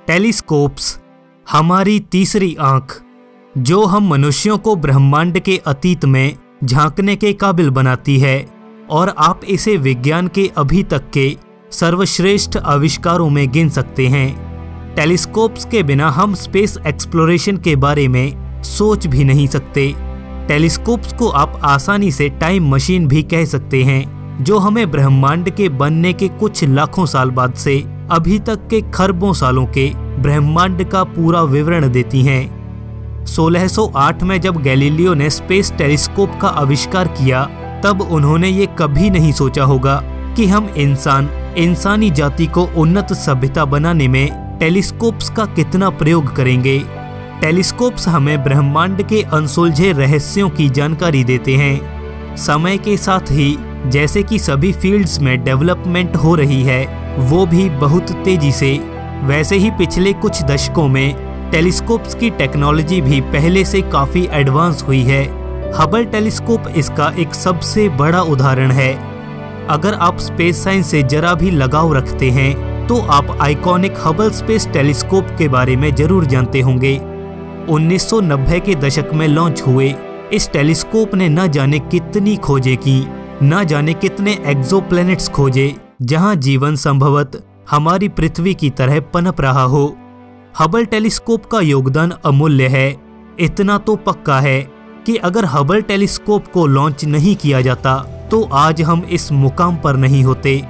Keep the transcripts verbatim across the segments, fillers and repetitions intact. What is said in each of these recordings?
Telescopes हमारी तीसरी आंख, जो हम मनुष्यों को ब्रह्मांड के अतीत में झांकने के काबिल बनाती है, और आप इसे विज्ञान के अभी तक के सर्वश्रेष्ठ आविष्कारों में गिन सकते हैं। टेलीस्कोप्स के बिना हम स्पेस एक्सप्लोरेशन के बारे में सोच भी नहीं सकते। टेलीस्कोप्स को आप आसानी से टाइम मशीन भी कह सकते हैं, जो हमें ब्रह्मांड के बनने के कुछ लाखों साल बाद से अभी तक के खरबों सालों के ब्रह्मांड का पूरा विवरण देती हैं। सोलह सौ आठ में जब गैलीलियो ने स्पेस टेलीस्कोप का आविष्कार किया, तब उन्होंने ये कभी नहीं सोचा होगा कि हम इंसान इंसानी जाति को उन्नत सभ्यता बनाने में टेलीस्कोप्स का कितना प्रयोग करेंगे। टेलीस्कोप्स हमें ब्रह्मांड के अनसुलझे रहस्यों की जानकारी देते हैं। समय के साथ ही जैसे कि सभी फील्ड्स में डेवलपमेंट हो रही है, वो भी बहुत तेजी से, वैसे ही पिछले कुछ दशकों में टेलीस्कोप्स की टेक्नोलॉजी भी पहले से काफी एडवांस हुई है। हबल टेलीस्कोप इसका एक सबसे बड़ा उदाहरण है। अगर आप स्पेस साइंस से जरा भी लगाव रखते हैं, तो आप आइकॉनिक हबल स्पेस टेलीस्कोप के बारे में जरूर जानते होंगे। उन्नीस सौ नब्बे के दशक में लॉन्च हुए इस टेलीस्कोप ने न जाने कितनी खोजें की, न जाने कितने एक्सोप्लैनेट्स खोजे जहां जीवन संभवत हमारी पृथ्वी की तरह पनप रहा हो। हबल टेलीस्कोप का योगदान अमूल्य है। इतना तो पक्का है कि अगर हबल टेलीस्कोप को लॉन्च नहीं किया जाता, तो आज हम इस मुकाम पर नहीं होते।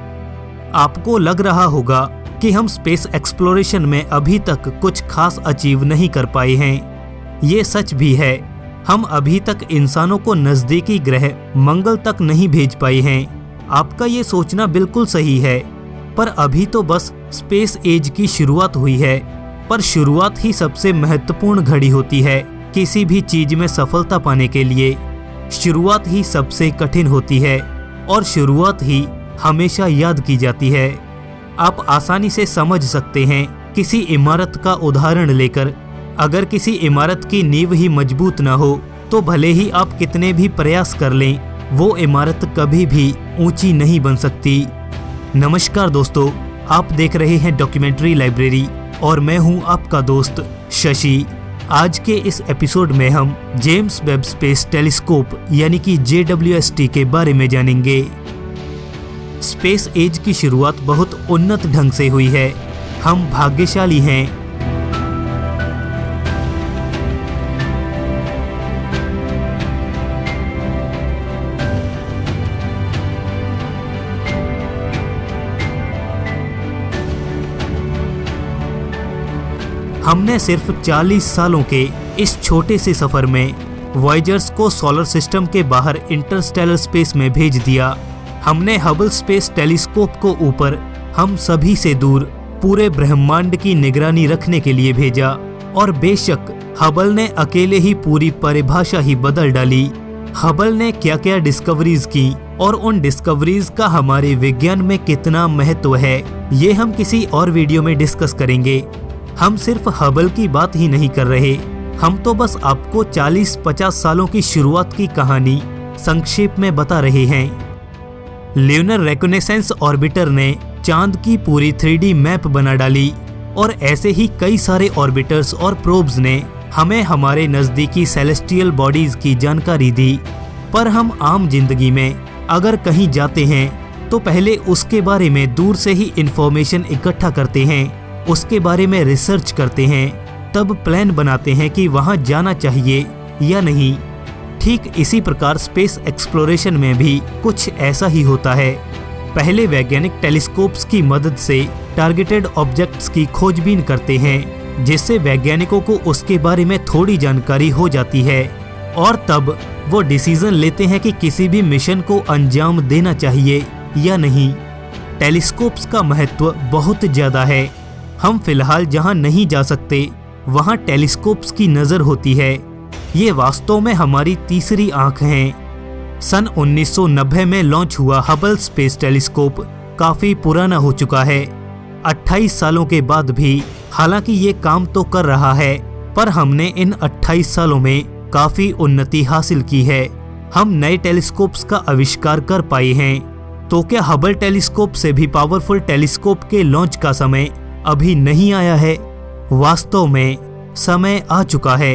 आपको लग रहा होगा कि हम स्पेस एक्सप्लोरेशन में अभी तक कुछ खास अचीव नहीं कर पाए हैं। ये सच भी है। हम अभी तक इंसानों को नजदीकी ग्रह मंगल तक नहीं भेज पाए हैं। आपका ये सोचना बिल्कुल सही है, पर अभी तो बस स्पेस एज की शुरुआत हुई है। पर शुरुआत ही सबसे महत्वपूर्ण घड़ी होती है किसी भी चीज में सफलता पाने के लिए। शुरुआत ही सबसे कठिन होती है, और शुरुआत ही हमेशा याद की जाती है। आप आसानी से समझ सकते हैं किसी इमारत का उदाहरण लेकर। अगर किसी इमारत की नींव ही मजबूत ना हो, तो भले ही आप कितने भी प्रयास कर लें, वो इमारत कभी भी ऊंची नहीं बन सकती। नमस्कार दोस्तों, आप देख रहे हैं डॉक्यूमेंट्री लाइब्रेरी, और मैं हूं आपका दोस्त शशि। आज के इस एपिसोड में हम जेम्स वेब स्पेस टेलीस्कोप यानी कि जे डब्ल्यू एस टी के बारे में जानेंगे। स्पेस एज की शुरुआत बहुत उन्नत ढंग से हुई है। हम भाग्यशाली हैं। हमने सिर्फ चालीस सालों के इस छोटे से सफर में वॉयजर्स को सोलर सिस्टम के बाहर इंटरस्टेलर स्पेस में भेज दिया। हमने हबल स्पेस टेलीस्कोप को ऊपर हम सभी से दूर पूरे ब्रह्मांड की निगरानी रखने के लिए भेजा, और बेशक हबल ने अकेले ही पूरी परिभाषा ही बदल डाली। हबल ने क्या क्या डिस्कवरीज की और उन डिस्कवरीज का हमारे विज्ञान में कितना महत्व है, ये हम किसी और वीडियो में डिस्कस करेंगे। हम सिर्फ हबल की बात ही नहीं कर रहे, हम तो बस आपको चालीस पचास सालों की शुरुआत की कहानी संक्षेप में बता रहे हैं। ल्यूनर रेकोनेसेंस ऑर्बिटर ने चांद की पूरी थ्री डी मैप बना डाली, और ऐसे ही कई सारे ऑर्बिटर्स और प्रोब्स ने हमें हमारे नजदीकी सेलेस्टियल बॉडीज की जानकारी दी। पर हम आम जिंदगी में अगर कहीं जाते हैं, तो पहले उसके बारे में दूर से ही इंफॉर्मेशन इकट्ठा करते हैं, उसके बारे में रिसर्च करते हैं, तब प्लान बनाते हैं कि वहां जाना चाहिए या नहीं। ठीक इसी प्रकार स्पेस एक्सप्लोरेशन में भी कुछ ऐसा ही होता है। पहले वैज्ञानिक टेलीस्कोप्स की मदद से टारगेटेड ऑब्जेक्ट्स की खोजबीन करते हैं, जिससे वैज्ञानिकों को उसके बारे में थोड़ी जानकारी हो जाती है, और तब वो डिसीजन लेते हैं कि किसी भी मिशन को अंजाम देना चाहिए या नहीं। टेलीस्कोप्स का महत्व बहुत ज्यादा है। हम फिलहाल जहां नहीं जा सकते, वहां टेलीस्कोप्स की नजर होती है। ये वास्तव में हमारी तीसरी आंख हैं। सन उन्नीस सौ नब्बे में लॉन्च हुआ हबल स्पेस टेलीस्कोप काफी पुराना हो चुका है। अट्ठाईस सालों के बाद भी हालांकि ये काम तो कर रहा है, पर हमने इन अट्ठाईस सालों में काफी उन्नति हासिल की है। हम नए टेलीस्कोप्स का आविष्कार कर पाए हैं। तो क्या हबल टेलीस्कोप से भी पावरफुल टेलीस्कोप के लॉन्च का समय अभी नहीं आया है? वास्तव में समय आ चुका है।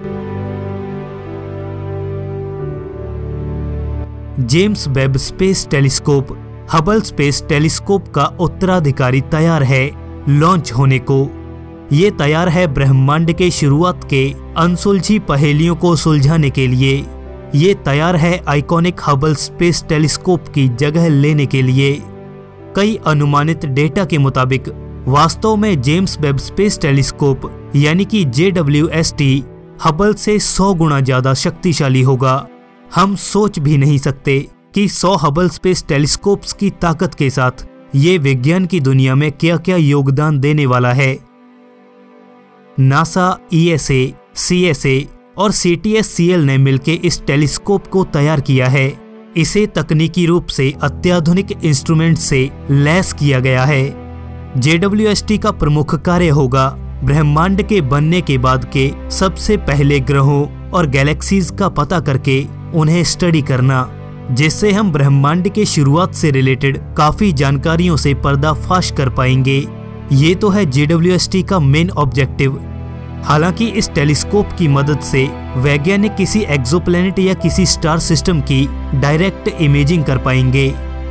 James Webb space telescope Hubble space telescope का उत्तराधिकारी तैयार है लॉन्च होने को। ये तैयार है ब्रह्मांड के शुरुआत के अनसुलझी पहेलियों को सुलझाने के लिए। ये तैयार है आइकॉनिक हबल स्पेस टेलीस्कोप की जगह लेने के लिए। कई अनुमानित डेटा के मुताबिक वास्तव में जेम्स वेब स्पेस टेलीस्कोप यानी कि J W S T Hubble से सौ गुना ज्यादा शक्तिशाली होगा। हम सोच भी नहीं सकते कि सौ हबल स्पेस टेलीस्कोप्स की ताकत के साथ ये विज्ञान की दुनिया में क्या क्या योगदान देने वाला है। NASA, E S A, C S A और C T S C L ने मिलकर इस टेलीस्कोप को तैयार किया है। इसे तकनीकी रूप से अत्याधुनिक इंस्ट्रूमेंट से लैस किया गया है। जे डब्ल्यू एस टी का प्रमुख कार्य होगा ब्रह्मांड के बनने के बाद के सबसे पहले ग्रहों और गैलेक्सीज का पता करके उन्हें स्टडी करना, जिससे हम ब्रह्मांड के शुरुआत से रिलेटेड काफी जानकारियों से पर्दाफाश कर पाएंगे। ये तो है जे डब्ल्यू एस टी का मेन ऑब्जेक्टिव। हालांकि इस टेलीस्कोप की मदद से वैज्ञानिक किसी एक्सोप्लैनेट या किसी स्टार सिस्टम की डायरेक्ट इमेजिंग कर पाएंगे।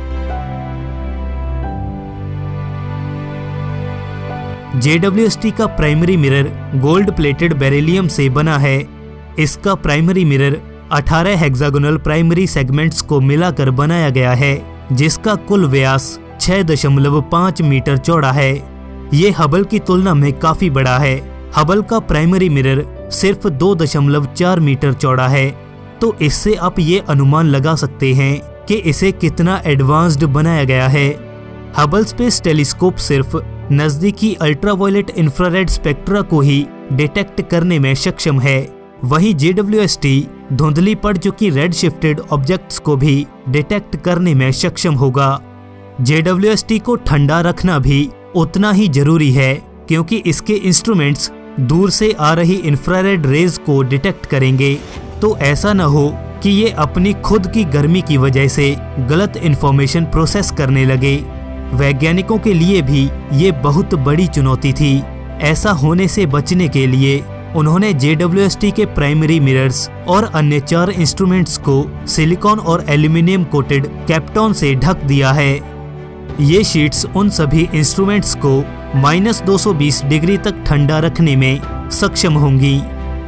जे डब्ल्यू एस टी का primary mirror gold plated beryllium से बना है। इसका प्राइमरी मिरर अठारह हेक्सागोनल प्राइमरी सेगमेंट्स को मिलाकर बनाया गया है, जिसका कुल व्यास छह दशमलव पाँच मीटर चौड़ा है। ये हबल की तुलना में काफी बड़ा है। हबल का प्राइमरी मिरर सिर्फ दो दशमलव चार मीटर चौड़ा है, तो इससे आप ये अनुमान लगा सकते हैं कि इसे कितना एडवांस्ड बनाया गया है। हबल स्पेस टेलीस्कोप सिर्फ नजदीकी अल्ट्रावायलेट इंफ्रारेड स्पेक्ट्रा को ही डिटेक्ट करने में सक्षम है। वहीं जे डब्ल्यू एस टी धुंधली पड़ चुकी रेड शिफ्टेड ऑब्जेक्ट्स को भी डिटेक्ट करने में सक्षम होगा। जे डब्ल्यू एस टी को ठंडा रखना भी उतना ही जरूरी है, क्योंकि इसके इंस्ट्रूमेंट्स दूर से आ रही इंफ्रारेड रेज को डिटेक्ट करेंगे, तो ऐसा न हो कि ये अपनी खुद की गर्मी की वजह से गलत इंफॉर्मेशन प्रोसेस करने लगे। वैज्ञानिकों के लिए भी ये बहुत बड़ी चुनौती थी। ऐसा होने से बचने के लिए उन्होंने जे डब्ल्यू एस टी के प्राइमरी मिरर्स और अन्य चार इंस्ट्रूमेंट्स को सिलिकॉन और एल्यूमिनियम कोटेड कैप्टॉन से ढक दिया है। ये शीट्स उन सभी इंस्ट्रूमेंट्स को माइनस दो सौ बीस डिग्री तक ठंडा रखने में सक्षम होंगी।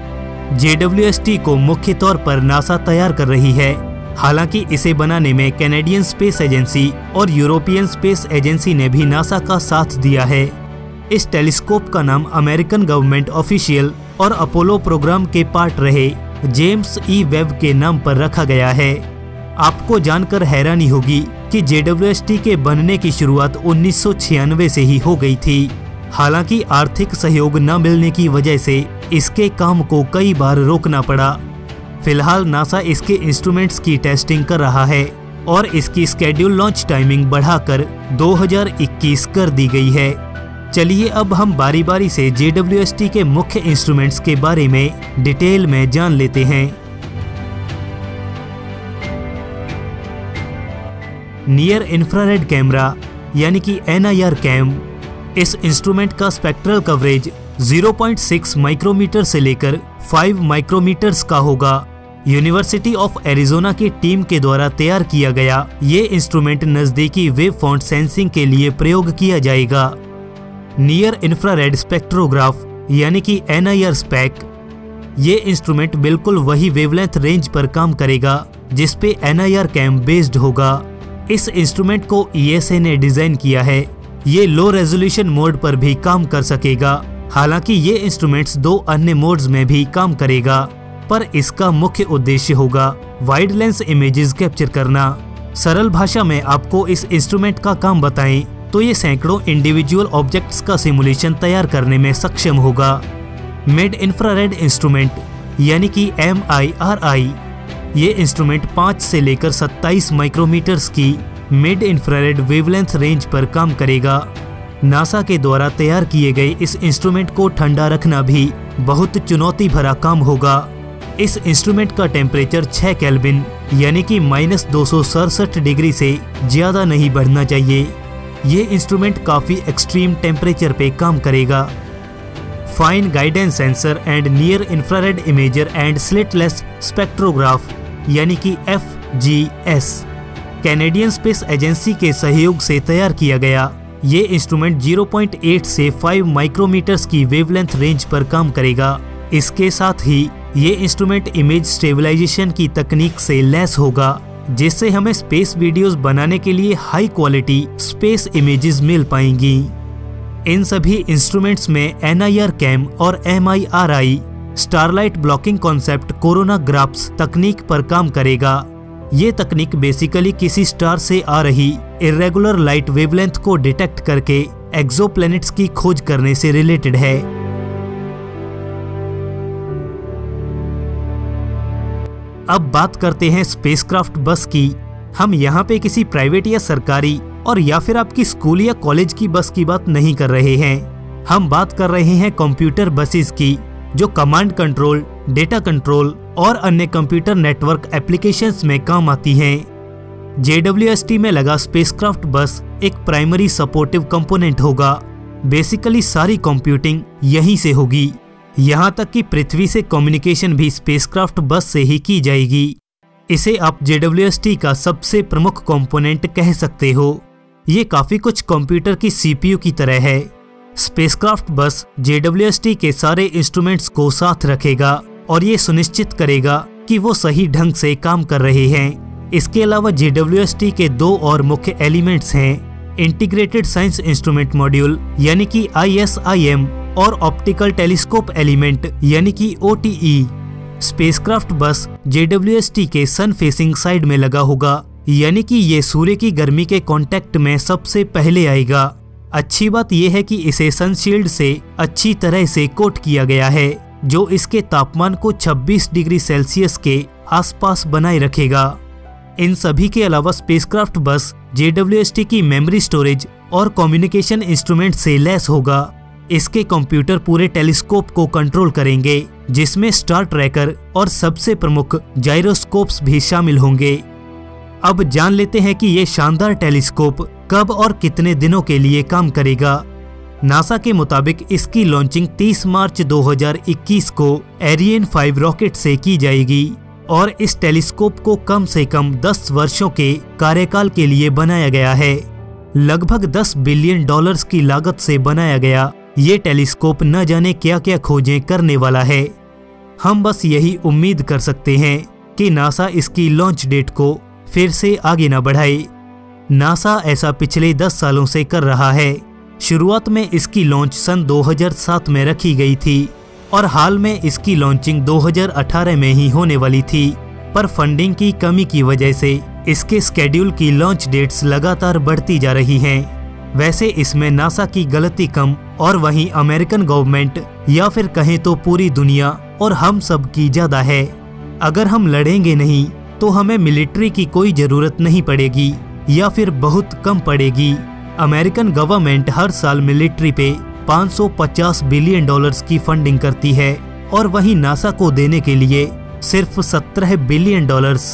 जे डब्ल्यू एस टी को मुख्य तौर पर नासा तैयार कर रही है। हालांकि इसे बनाने में कैनेडियन स्पेस एजेंसी और यूरोपियन स्पेस एजेंसी ने भी नासा का साथ दिया है। इस टेलीस्कोप का नाम अमेरिकन गवर्नमेंट ऑफिशियल और अपोलो प्रोग्राम के पार्ट रहे जेम्स ई वेब के नाम पर रखा गया है। आपको जानकर हैरानी होगी कि जे डब्ल्यू एस टी के बनने की शुरुआत उन्नीस सौ छियानवे से ही हो गई थी। हालांकि आर्थिक सहयोग न मिलने की वजह से इसके काम को कई बार रोकना पड़ा। फिलहाल नासा इसके इंस्ट्रूमेंट्स की टेस्टिंग कर रहा है और इसकी स्केड्यूल लॉन्च टाइमिंग बढ़ाकर दो हज़ार इक्कीस कर दी गई है। चलिए अब हम बारी बारी से जे डब्ल्यू एस टी के मुख्य इंस्ट्रूमेंट्स के बारे में डिटेल में जान लेते हैं। नियर इंफ्रारेड कैमरा यानी कि एन आई आर कैम। इस इंस्ट्रूमेंट का spectral coverage zero point six micrometre से लेकर पाँच माइक्रोमीटर्स का होगा। यूनिवर्सिटी ऑफ एरिजोना की टीम के द्वारा तैयार किया गया ये इंस्ट्रूमेंट नजदीकी वेव फॉन्ट सेंसिंग के लिए प्रयोग किया जाएगा। नियर इंफ्रारेड स्पेक्ट्रोग्राफ यानी कि एन आई आर स्पेक। ये इंस्ट्रूमेंट बिल्कुल वही वेवलेंथ रेंज पर काम करेगा जिस पे N I R cam based होगा। इस इंस्ट्रूमेंट को ई एस ए ने डिजाइन किया है। ये लो रेजोल्यूशन मोड पर भी काम कर सकेगा। हालांकि ये इंस्ट्रूमेंट्स दो अन्य मोड्स में भी काम करेगा, पर इसका मुख्य उद्देश्य होगा वाइड लेंस इमेजेस कैप्चर करना। सरल भाषा में आपको इस इंस्ट्रूमेंट का काम बताएं तो ये सैकड़ों इंडिविजुअल ऑब्जेक्ट्स का सिमुलेशन तैयार करने में सक्षम होगा। मिड इंफ्रारेड इंस्ट्रूमेंट यानी कि एम आई आर आई। ये इंस्ट्रूमेंट पाँच से लेकर सत्ताईस माइक्रोमीटर्स की मिड इंफ्रारेड वेवलेंथ रेंज पर काम करेगा। नासा के द्वारा तैयार किए गए इस इंस्ट्रूमेंट को ठंडा रखना भी बहुत चुनौती भरा काम होगा। इस इंस्ट्रूमेंट का टेम्परेचर छह केल्विन यानी कि माइनस दो सौ सड़सठ डिग्री से ज्यादा नहीं बढ़ना चाहिए। ये इंस्ट्रूमेंट काफी एक्सट्रीम टेम्परेचर पे काम करेगा। Fine guidance sensor and near infrared imager and slitless spectrograph यानी कि F G S Canadian space agency के सहयोग से तैयार किया गया। ये इंस्ट्रूमेंट ज़ीरो पॉइंट एट से फाइव माइक्रोमीटर्स की वेवलेंथ रेंज पर काम करेगा। इसके साथ ही ये इंस्ट्रूमेंट इमेज स्टेबलाइजेशन की तकनीक से लैस होगा, जिससे हमें स्पेस वीडियोस बनाने के लिए हाई क्वालिटी स्पेस इमेजेस मिल पाएंगी। इन सभी इंस्ट्रूमेंट्स में एन आई आर कैम और M I R I starlight blocking concept coronagraphs तकनीक पर काम करेगा। ये तकनीक बेसिकली किसी स्टार से आ रही इर्रेगुलर लाइट वेवलेंथ को डिटेक्ट करके एक्सोप्लैनेट्स की खोज करने से रिलेटेड है। अब बात करते हैं स्पेसक्राफ्ट बस की। हम यहाँ पे किसी प्राइवेट या सरकारी और या फिर आपकी स्कूल या कॉलेज की बस की बात नहीं कर रहे हैं। हम बात कर रहे हैं कंप्यूटर बसेस की, जो कमांड कंट्रोल, डेटा कंट्रोल और अन्य कंप्यूटर नेटवर्क एप्लीकेशंस में काम आती हैं। जे डब्ल्यू एस टी में लगा स्पेसक्राफ्ट बस एक प्राइमरी सपोर्टिव कंपोनेंट होगा। बेसिकली सारी कंप्यूटिंग यहीं से होगी, यहाँ तक कि पृथ्वी से कम्युनिकेशन भी स्पेसक्राफ्ट बस से ही की जाएगी। इसे आप जे डब्ल्यू एस टी का सबसे प्रमुख कंपोनेंट कह सकते हो। ये काफी कुछ कंप्यूटर की सी पी यू की तरह है। Spacecraft bus J W S T के सारे इंस्ट्रूमेंट्स को साथ रखेगा और ये सुनिश्चित करेगा कि वो सही ढंग से काम कर रहे हैं। इसके अलावा जे डब्ल्यू एस टी के दो और मुख्य एलिमेंट्स हैं, इंटीग्रेटेड साइंस इंस्ट्रूमेंट मॉड्यूल यानी कि आई एस आई एम और ऑप्टिकल टेलीस्कोप एलिमेंट यानी कि O T E. Spacecraft bus J W S T के सन फेसिंग साइड में लगा होगा, यानी कि ये सूर्य की गर्मी के कांटेक्ट में सबसे पहले आएगा। अच्छी बात यह है कि इसे सनशील्ड से अच्छी तरह से कोट किया गया है, जो इसके तापमान को छब्बीस डिग्री सेल्सियस के आसपास बनाए रखेगा। इन सभी के अलावा spacecraft bus J W S T की मेमोरी स्टोरेज और कम्युनिकेशन इंस्ट्रूमेंट से लैस होगा। इसके कंप्यूटर पूरे टेलीस्कोप को कंट्रोल करेंगे, जिसमें स्टार ट्रैकर और सबसे प्रमुख जाइरोस्कोप्स भी शामिल होंगे। अब जान लेते हैं कि ये शानदार टेलीस्कोप कब और कितने दिनों के लिए काम करेगा। नासा के मुताबिक इसकी लॉन्चिंग तीस मार्च दो हज़ार इक्कीस को एरियन फाइव रॉकेट से की जाएगी और इस टेलीस्कोप को कम से कम दस वर्षों के कार्यकाल के लिए बनाया गया है। लगभग दस बिलियन डॉलर्स की लागत से बनाया गया ये टेलीस्कोप न जाने क्या क्या खोजें करने वाला है। हम बस यही उम्मीद कर सकते हैं कि नासा इसकी लॉन्च डेट को फिर से आगे न बढ़ाए। नासा ऐसा पिछले दस सालों से कर रहा है। शुरुआत में इसकी लॉन्च सन दो हज़ार सात में रखी गई थी और हाल में इसकी लॉन्चिंग दो हज़ार अठारह में ही होने वाली थी, पर फंडिंग की कमी की वजह से इसके स्केड्यूल की लॉन्च डेट्स लगातार बढ़ती जा रही हैं। वैसे इसमें नासा की गलती कम और वहीं अमेरिकन गवर्नमेंट या फिर कहें तो पूरी दुनिया और हम सब की ज्यादा है। अगर हम लड़ेंगे नहीं तो हमें मिलिट्री की कोई जरूरत नहीं पड़ेगी या फिर बहुत कम पड़ेगी। अमेरिकन गवर्नमेंट हर साल मिलिट्री पे पाँच सौ पचास बिलियन डॉलर्स की फंडिंग करती है और वहीं नासा को देने के लिए सिर्फ सत्रह बिलियन डॉलर्स।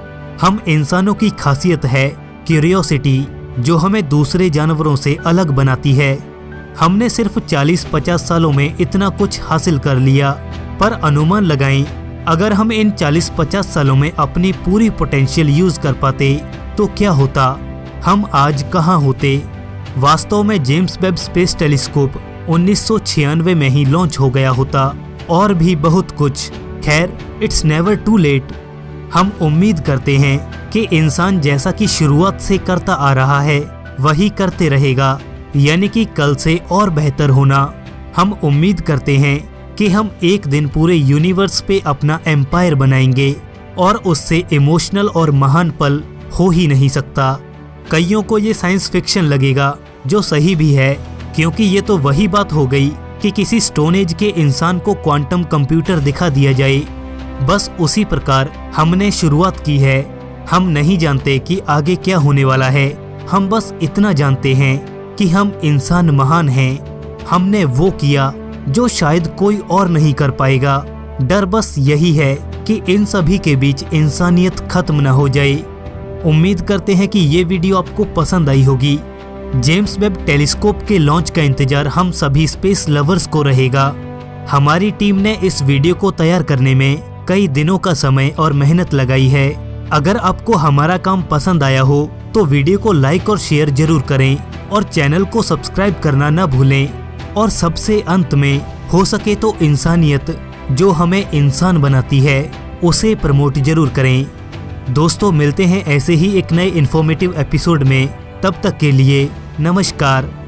हम इंसानों की खासियत है क्यूरियोसिटी, जो हमें दूसरे जानवरों से अलग बनाती है। हमने सिर्फ चालीस पचास सालों में इतना कुछ हासिल कर लिया, पर अनुमान लगाएं अगर हम इन चालीस पचास सालों में अपनी पूरी पोटेंशियल यूज कर पाते तो क्या होता, हम आज कहाँ होते। वास्तव में जेम्स वेब स्पेस टेलीस्कोप उन्नीस सौ छियानवे में ही लॉन्च हो गया होता और भी बहुत कुछ। खैर, इट्स नेवर टू लेट। हम उम्मीद करते हैं कि इंसान जैसा कि शुरुआत से करता आ रहा है वही करते रहेगा, यानी कि कल से और बेहतर होना। हम उम्मीद करते हैं कि हम एक दिन पूरे यूनिवर्स पे अपना एम्पायर बनाएंगे और उससे इमोशनल और महान पल हो ही नहीं सकता। कईयों को ये साइंस फिक्शन लगेगा, जो सही भी है, क्योंकि ये तो वही बात हो गई कि किसी स्टोन एज के इंसान को क्वांटम कंप्यूटर दिखा दिया जाए। बस उसी प्रकार हमने शुरुआत की है। हम नहीं जानते कि आगे क्या होने वाला है। हम बस इतना जानते हैं कि हम इंसान महान हैं। हमने वो किया जो शायद कोई और नहीं कर पाएगा। डर बस यही है कि इन सभी के बीच इंसानियत खत्म न हो जाए। उम्मीद करते हैं कि ये वीडियो आपको पसंद आई होगी। जेम्स वेब टेलीस्कोप के लॉन्च का इंतजार हम सभी स्पेस लवर्स को रहेगा। हमारी टीम ने इस वीडियो को तैयार करने में कई दिनों का समय और मेहनत लगाई है। अगर आपको हमारा काम पसंद आया हो तो वीडियो को लाइक और शेयर जरूर करें और चैनल को सब्सक्राइब करना न भूलें। और सबसे अंत में हो सके तो इंसानियत जो हमें इंसान बनाती है उसे प्रमोट जरूर करें। दोस्तों, मिलते हैं ऐसे ही एक नए इन्फॉर्मेटिव एपिसोड में। तब तक के लिए नमस्कार।